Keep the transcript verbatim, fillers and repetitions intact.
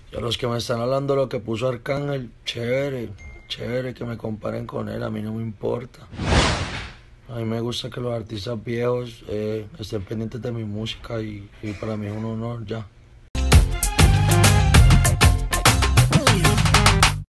Y a los que me están hablando lo que puso Arcángel, chévere, chévere que me comparen con él, a mí no me importa. A mí me gusta que los artistas viejos eh, estén pendientes de mi música y, y para mí es un honor ya.